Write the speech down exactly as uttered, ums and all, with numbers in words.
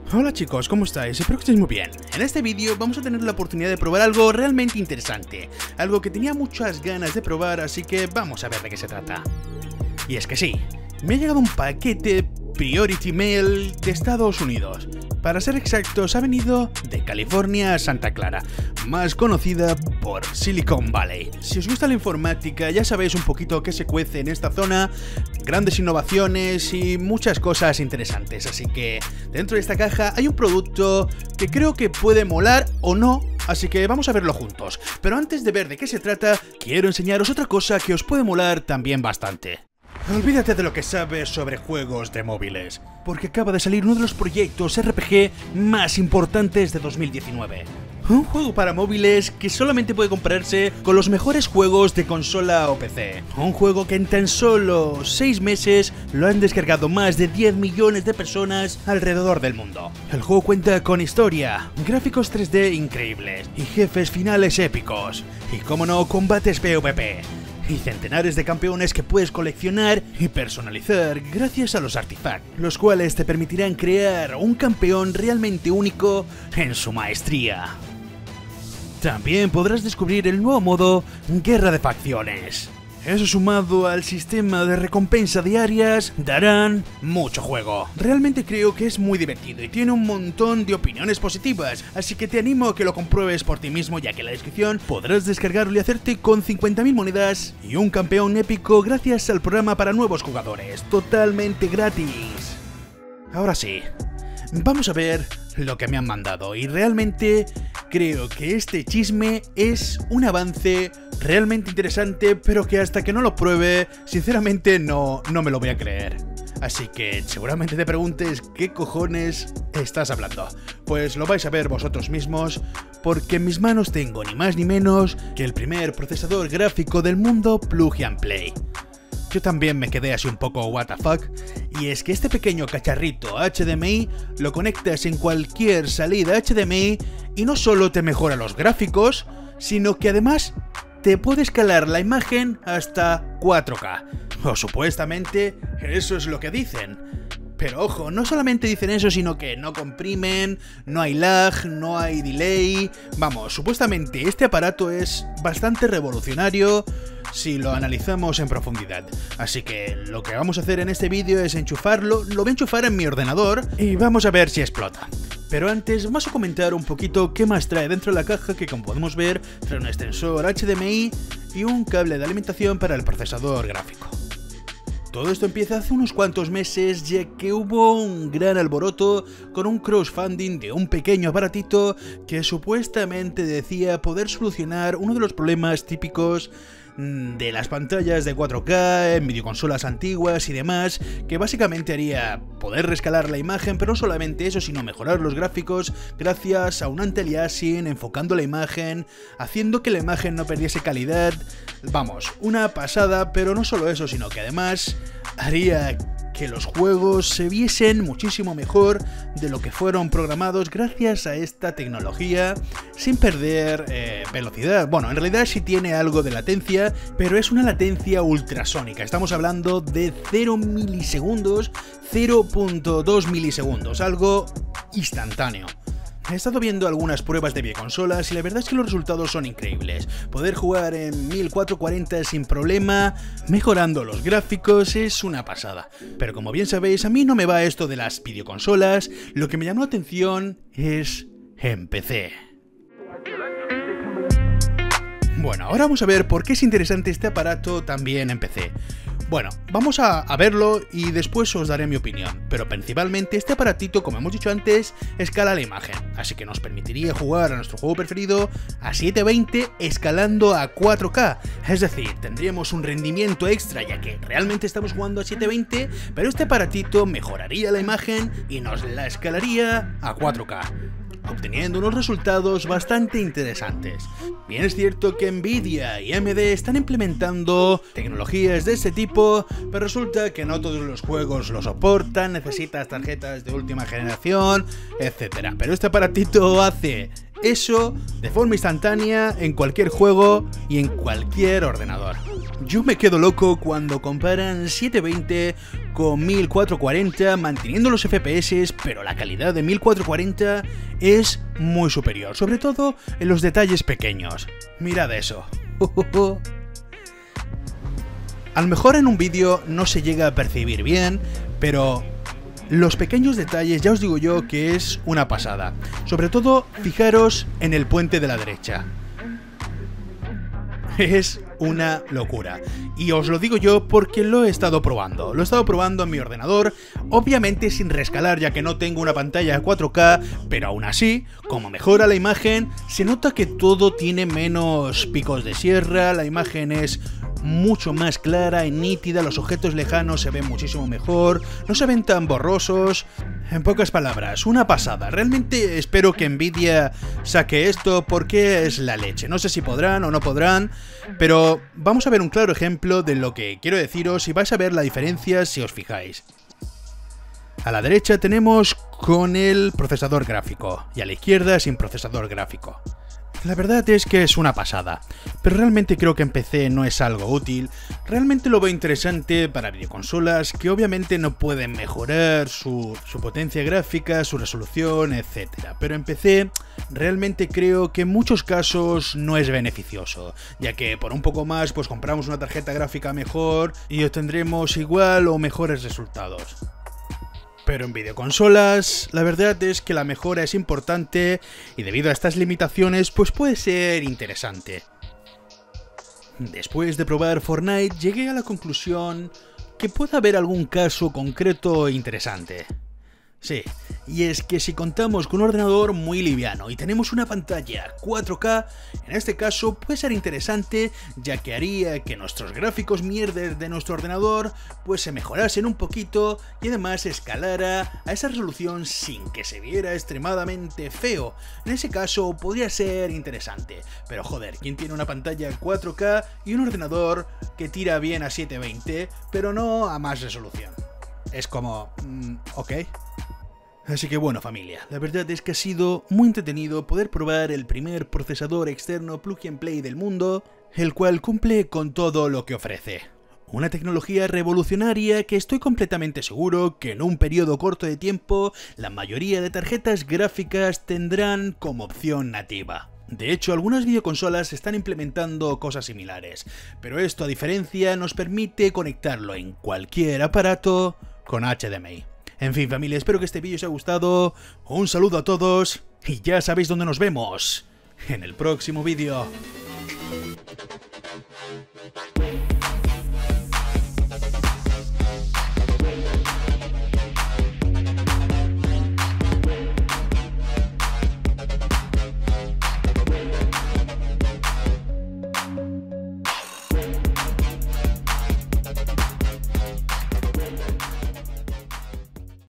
Hola chicos, ¿cómo estáis? Espero que estéis muy bien. En este vídeo vamos a tener la oportunidad de probar algo realmente interesante, algo que tenía muchas ganas de probar, así que vamos a ver de qué se trata. Y es que sí, me ha llegado un paquete Priority Mail de Estados Unidos. Para ser exactos, ha venido de California a Santa Clara, más conocida por Silicon Valley. Si os gusta la informática, ya sabéis un poquito qué se cuece en esta zona, grandes innovaciones y muchas cosas interesantes. Así que dentro de esta caja hay un producto que creo que puede molar o no, así que vamos a verlo juntos. Pero antes de ver de qué se trata, quiero enseñaros otra cosa que os puede molar también bastante. Olvídate de lo que sabes sobre juegos de móviles, porque acaba de salir uno de los proyectos R P G más importantes de dos mil diecinueve. Un juego para móviles que solamente puede comprarse con los mejores juegos de consola o P C. Un juego que en tan solo seis meses lo han descargado más de diez millones de personas alrededor del mundo. El juego cuenta con historia, gráficos tres D increíbles y jefes finales épicos. Y como no, combates PvP. Y centenares de campeones que puedes coleccionar y personalizar gracias a los artifactos, los cuales te permitirán crear un campeón realmente único en su maestría. También podrás descubrir el nuevo modo Guerra de Facciones. Eso sumado al sistema de recompensa diarias darán mucho juego. Realmente creo que es muy divertido y tiene un montón de opiniones positivas, así que te animo a que lo compruebes por ti mismo, ya que en la descripción podrás descargarlo y hacerte con cincuenta mil monedas y un campeón épico gracias al programa para nuevos jugadores, totalmente gratis. Ahora sí, vamos a ver lo que me han mandado y realmente creo que este chisme es un avance realmente interesante, pero que hasta que no lo pruebe, sinceramente no, no me lo voy a creer. Así que seguramente te preguntes qué cojones estás hablando. Pues lo vais a ver vosotros mismos, porque en mis manos tengo ni más ni menos que el primer procesador gráfico del mundo Plug and Play. Yo también me quedé así un poco what the fuck, y es que este pequeño cacharrito H D M I lo conectas en cualquier salida H D M I y no solo te mejora los gráficos, sino que además te puede escalar la imagen hasta cuatro K, o supuestamente eso es lo que dicen. Pero ojo, no solamente dicen eso, sino que no comprimen, no hay lag, no hay delay. Vamos, supuestamente este aparato es bastante revolucionario si lo analizamos en profundidad. Así que lo que vamos a hacer en este vídeo es enchufarlo, lo voy a enchufar en mi ordenador y vamos a ver si explota. Pero antes vamos a comentar un poquito qué más trae dentro de la caja, que como podemos ver trae un extensor H D M I y un cable de alimentación para el procesador gráfico. Todo esto empieza hace unos cuantos meses, ya que hubo un gran alboroto con un crowdfunding de un pequeño aparatito que supuestamente decía poder solucionar uno de los problemas típicos de las pantallas de cuatro K en videoconsolas antiguas y demás, que básicamente haría poder rescalar la imagen, pero no solamente eso, sino mejorar los gráficos gracias a un anti-aliasing, enfocando la imagen, haciendo que la imagen no perdiese calidad. Vamos, una pasada, pero no solo eso, sino que además haría que los juegos se viesen muchísimo mejor de lo que fueron programados gracias a esta tecnología, sin perder eh, velocidad. Bueno, en realidad sí tiene algo de latencia, pero es una latencia ultrasónica. Estamos hablando de cero milisegundos, cero punto dos milisegundos, algo instantáneo. He estado viendo algunas pruebas de videoconsolas y la verdad es que los resultados son increíbles. Poder jugar en mil cuatrocientos cuarenta sin problema, mejorando los gráficos, es una pasada. Pero como bien sabéis, a mí no me va esto de las videoconsolas, lo que me llamó la atención es en P C. Bueno, ahora vamos a ver por qué es interesante este aparato también en P C. Bueno, vamos a, a verlo y después os daré mi opinión, pero principalmente este aparatito, como hemos dicho antes, escala la imagen, así que nos permitiría jugar a nuestro juego preferido a setecientos veinte escalando a cuatro K, es decir, tendríamos un rendimiento extra ya que realmente estamos jugando a setecientos veinte, pero este aparatito mejoraría la imagen y nos la escalaría a cuatro K. Obteniendo unos resultados bastante interesantes. Bien es cierto que Nvidia y A M D están implementando tecnologías de este tipo, pero resulta que no todos los juegos lo soportan, necesitas tarjetas de última generación, etcétera. Pero este aparatito hace eso de forma instantánea en cualquier juego y en cualquier ordenador. Yo me quedo loco cuando comparan setecientos veinte con mil cuatrocientos cuarenta manteniendo los F P S, pero la calidad de mil cuatrocientos cuarenta es muy superior, sobre todo en los detalles pequeños. Mirad eso. A lo mejor en un vídeo no se llega a percibir bien, pero los pequeños detalles ya os digo yo que es una pasada. Sobre todo, fijaros en el puente de la derecha. Es una locura. Y os lo digo yo porque lo he estado probando. Lo he estado probando en mi ordenador, obviamente sin rescalar ya que no tengo una pantalla cuatro K, pero aún así, como mejora la imagen, se nota que todo tiene menos picos de sierra, la imagen es mucho más clara y nítida, los objetos lejanos se ven muchísimo mejor, no se ven tan borrosos. En pocas palabras, una pasada. Realmente espero que Nvidia saque esto porque es la leche. No sé si podrán o no podrán, pero vamos a ver un claro ejemplo de lo que quiero deciros y vais a ver la diferencia si os fijáis. A la derecha tenemos con el procesador gráfico y a la izquierda sin procesador gráfico. La verdad es que es una pasada, pero realmente creo que en P C no es algo útil. Realmente lo veo interesante para videoconsolas que obviamente no pueden mejorar su, su potencia gráfica, su resolución, etcétera. Pero en P C realmente creo que en muchos casos no es beneficioso, ya que por un poco más pues compramos una tarjeta gráfica mejor y obtendremos igual o mejores resultados. Pero en videoconsolas, la verdad es que la mejora es importante y debido a estas limitaciones, pues puede ser interesante. Después de probar Fortnite, llegué a la conclusión que puede haber algún caso concreto interesante. Sí, y es que si contamos con un ordenador muy liviano y tenemos una pantalla cuatro K, en este caso puede ser interesante ya que haría que nuestros gráficos mierdes de nuestro ordenador pues se mejorasen un poquito y además escalara a esa resolución sin que se viera extremadamente feo. En ese caso podría ser interesante, pero joder, ¿quién tiene una pantalla cuatro K y un ordenador que tira bien a setecientos veinte pero no a más resolución? Es como... Mm, ok. Así que bueno familia, la verdad es que ha sido muy entretenido poder probar el primer procesador externo Plug and Play del mundo, el cual cumple con todo lo que ofrece. Una tecnología revolucionaria que estoy completamente seguro que en un periodo corto de tiempo la mayoría de tarjetas gráficas tendrán como opción nativa. De hecho, algunas videoconsolas están implementando cosas similares, pero esto a diferencia nos permite conectarlo en cualquier aparato con H D M I. En fin familia, espero que este vídeo os haya gustado, un saludo a todos y ya sabéis dónde nos vemos en el próximo vídeo.